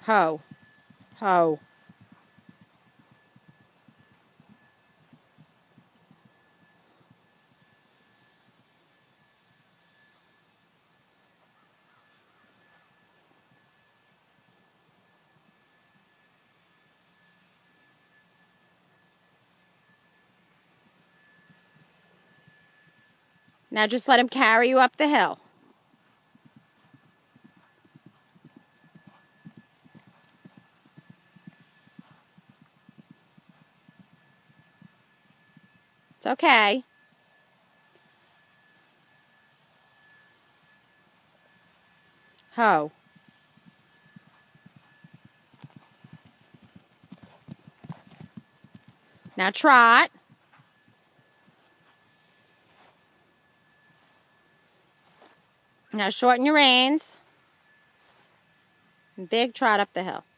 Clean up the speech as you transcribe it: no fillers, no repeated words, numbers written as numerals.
Ho. Ho. Now just let him carry you up the hill. It's okay. Ho. Now trot. Now shorten your reins. Big trot up the hill.